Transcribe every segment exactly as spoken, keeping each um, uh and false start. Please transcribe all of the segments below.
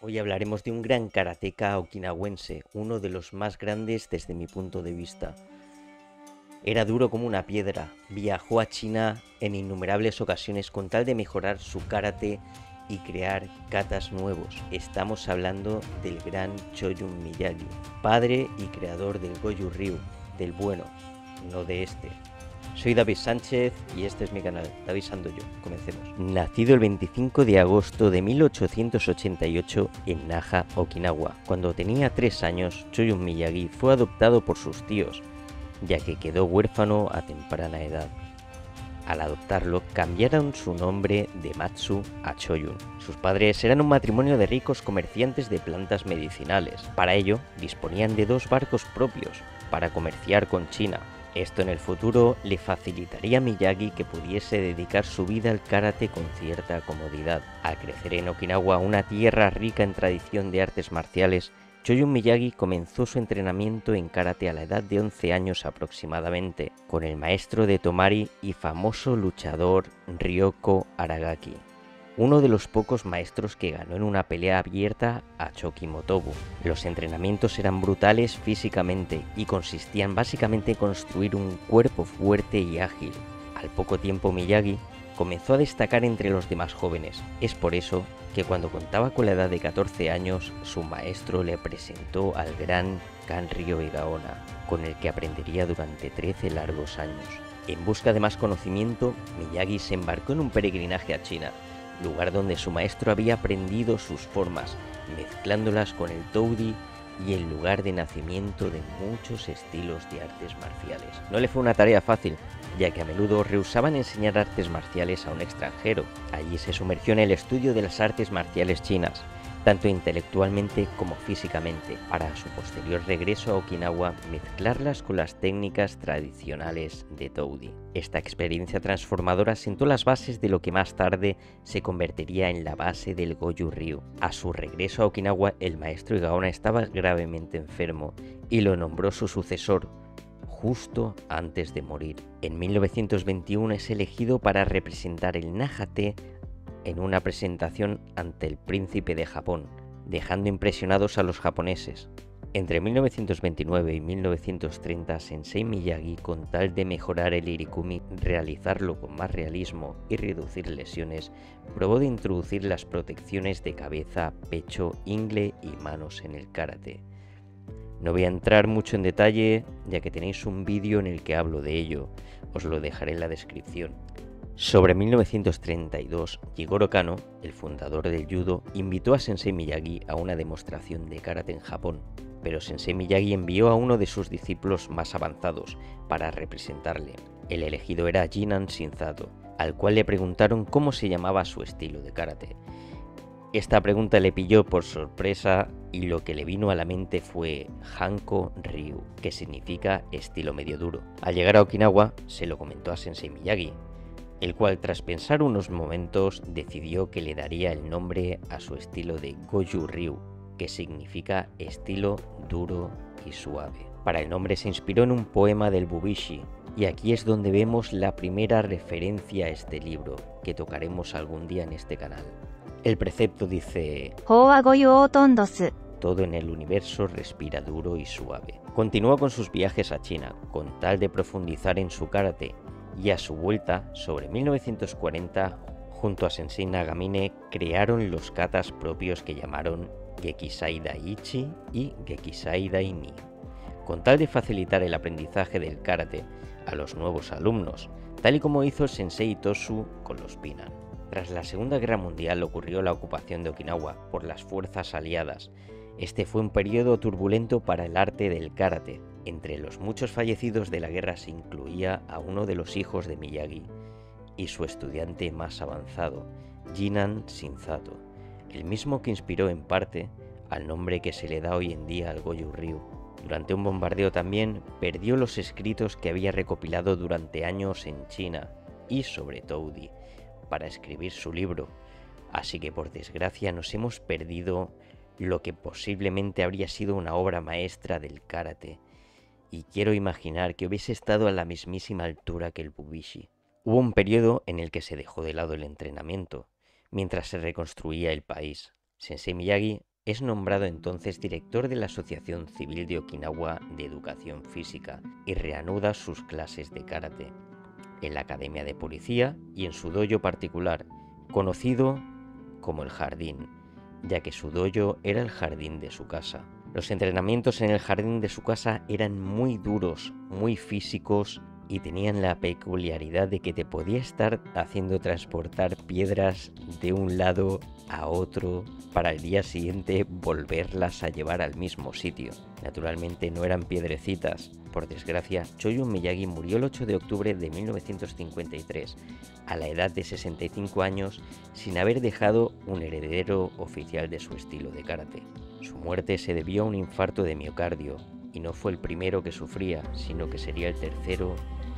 Hoy hablaremos de un gran karateka okinawense, uno de los más grandes desde mi punto de vista. Era duro como una piedra, viajó a China en innumerables ocasiones con tal de mejorar su karate y crear katas nuevos. Estamos hablando del gran Choyun Miyagi, padre y creador del Goju Ryu, del bueno, no de este. Soy David Sánchez y este es mi canal, David Sandoyo. Comencemos. Nacido el veinticinco de agosto de mil ochocientos ochenta y ocho en Naha, Okinawa. Cuando tenía tres años, Choyun Miyagi fue adoptado por sus tíos, ya que quedó huérfano a temprana edad. Al adoptarlo, cambiaron su nombre de Matsu a Choyun. Sus padres eran un matrimonio de ricos comerciantes de plantas medicinales. Para ello, disponían de dos barcos propios para comerciar con China. Esto en el futuro le facilitaría a Miyagi que pudiese dedicar su vida al karate con cierta comodidad. Al crecer en Okinawa, una tierra rica en tradición de artes marciales, Choyun Miyagi comenzó su entrenamiento en karate a la edad de once años aproximadamente, con el maestro de Tomari y famoso luchador Ryoko Aragaki, uno de los pocos maestros que ganó en una pelea abierta a Choki Motobu. Los entrenamientos eran brutales físicamente y consistían básicamente en construir un cuerpo fuerte y ágil. Al poco tiempo Miyagi comenzó a destacar entre los demás jóvenes. Es por eso que cuando contaba con la edad de catorce años, su maestro le presentó al gran Kanryo Egaona, con el que aprendería durante trece largos años. En busca de más conocimiento, Miyagi se embarcó en un peregrinaje a China, lugar donde su maestro había aprendido sus formas, mezclándolas con el Toudi y el lugar de nacimiento de muchos estilos de artes marciales. No le fue una tarea fácil, ya que a menudo rehusaban enseñar artes marciales a un extranjero. Allí se sumergió en el estudio de las artes marciales chinas, tanto intelectualmente como físicamente, para su posterior regreso a Okinawa mezclarlas con las técnicas tradicionales de Toudi. Esta experiencia transformadora sentó las bases de lo que más tarde se convertiría en la base del Goju Ryu. A su regreso a Okinawa, el maestro Egaona estaba gravemente enfermo y lo nombró su sucesor justo antes de morir. En mil novecientos veintiuno es elegido para representar el Naha-te en una presentación ante el príncipe de Japón, dejando impresionados a los japoneses. Entre mil novecientos veintinueve y mil novecientos treinta, Sensei Miyagi, con tal de mejorar el irikumi, realizarlo con más realismo y reducir lesiones, probó de introducir las protecciones de cabeza, pecho, ingle y manos en el karate. No voy a entrar mucho en detalle, ya que tenéis un vídeo en el que hablo de ello, os lo dejaré en la descripción. Sobre mil novecientos treinta y dos, Jigoro Kano, el fundador del judo, invitó a Sensei Miyagi a una demostración de karate en Japón, pero Sensei Miyagi envió a uno de sus discípulos más avanzados para representarle. El elegido era Jinan Shinzato, al cual le preguntaron cómo se llamaba su estilo de karate. Esta pregunta le pilló por sorpresa y lo que le vino a la mente fue Hanko Ryu, que significa estilo medio duro. Al llegar a Okinawa, se lo comentó a Sensei Miyagi, el cual tras pensar unos momentos decidió que le daría el nombre a su estilo de Goju Ryu, que significa estilo duro y suave. Para el nombre se inspiró en un poema del Bubishi, y aquí es donde vemos la primera referencia a este libro, que tocaremos algún día en este canal. El precepto dice: todo en el universo respira duro y suave. Continuó con sus viajes a China, con tal de profundizar en su karate, y a su vuelta, sobre mil novecientos cuarenta, junto a Sensei Nagamine, crearon los katas propios que llamaron Gekisai Daiichi y Gekisai Daini, con tal de facilitar el aprendizaje del karate a los nuevos alumnos, tal y como hizo el Sensei Tosu con los Pinan. Tras la Segunda Guerra Mundial ocurrió la ocupación de Okinawa por las fuerzas aliadas. Este fue un periodo turbulento para el arte del karate. Entre los muchos fallecidos de la guerra se incluía a uno de los hijos de Miyagi y su estudiante más avanzado, Jinan Shinzato, el mismo que inspiró en parte al nombre que se le da hoy en día al Goju Ryu. Durante un bombardeo también perdió los escritos que había recopilado durante años en China y sobre Toudi para escribir su libro, así que por desgracia nos hemos perdido lo que posiblemente habría sido una obra maestra del karate, y quiero imaginar que hubiese estado a la mismísima altura que el Bubishi. Hubo un periodo en el que se dejó de lado el entrenamiento, mientras se reconstruía el país. Sensei Miyagi Es nombrado entonces director de la Asociación Civil de Okinawa de Educación Física y reanuda sus clases de karate en la Academia de Policía y en su dojo particular, conocido como el Jardín, ya que su dojo era el jardín de su casa. Los entrenamientos en el jardín de su casa eran muy duros, muy físicos y tenían la peculiaridad de que te podía estar haciendo transportar piedras de un lado a otro para el día siguiente volverlas a llevar al mismo sitio. Naturalmente no eran piedrecitas. Por desgracia, Choyun Miyagi murió el ocho de octubre de mil novecientos cincuenta y tres, a la edad de sesenta y cinco años, sin haber dejado un heredero oficial de su estilo de karate. Su muerte se debió a un infarto de miocardio, y no fue el primero que sufría, sino que sería el tercero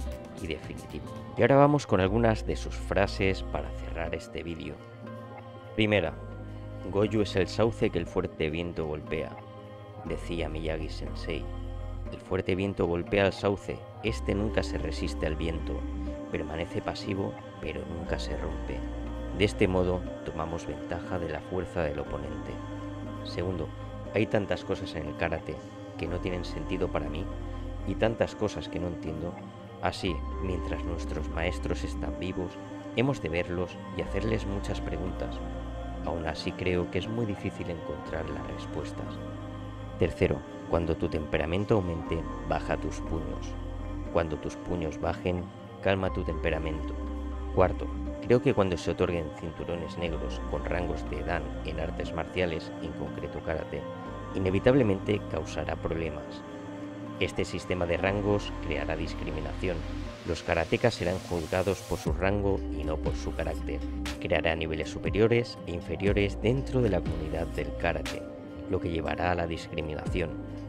y definitivo. Y ahora vamos con algunas de sus frases para cerrar este vídeo. Primera, Goju es el sauce que el fuerte viento golpea, decía Miyagi Sensei. El fuerte viento golpea al sauce, este nunca se resiste al viento, permanece pasivo, pero nunca se rompe. De este modo, tomamos ventaja de la fuerza del oponente. Segundo, hay tantas cosas en el karate que no tienen sentido para mí y tantas cosas que no entiendo. Así, mientras nuestros maestros están vivos, hemos de verlos y hacerles muchas preguntas. Aún así creo que es muy difícil encontrar las respuestas. Tercero, cuando tu temperamento aumente, baja tus puños. Cuando tus puños bajen, calma tu temperamento. Cuarto, creo que cuando se otorguen cinturones negros con rangos de dan en artes marciales, en concreto karate, inevitablemente causará problemas. Este sistema de rangos creará discriminación. Los karatecas serán juzgados por su rango y no por su carácter. Creará niveles superiores e inferiores dentro de la comunidad del karate, lo que llevará a la discriminación.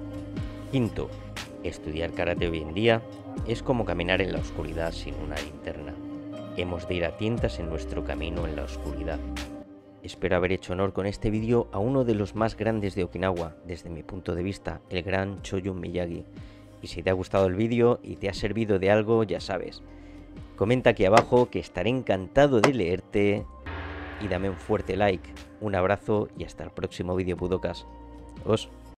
Quinto, estudiar karate hoy en día es como caminar en la oscuridad sin una linterna. Hemos de ir a tientas en nuestro camino en la oscuridad. Espero haber hecho honor con este vídeo a uno de los más grandes de Okinawa, desde mi punto de vista, el gran Choyun Miyagi. Y si te ha gustado el vídeo y te ha servido de algo, ya sabes, comenta aquí abajo que estaré encantado de leerte y dame un fuerte like. Un abrazo y hasta el próximo vídeo, Budokas. Os.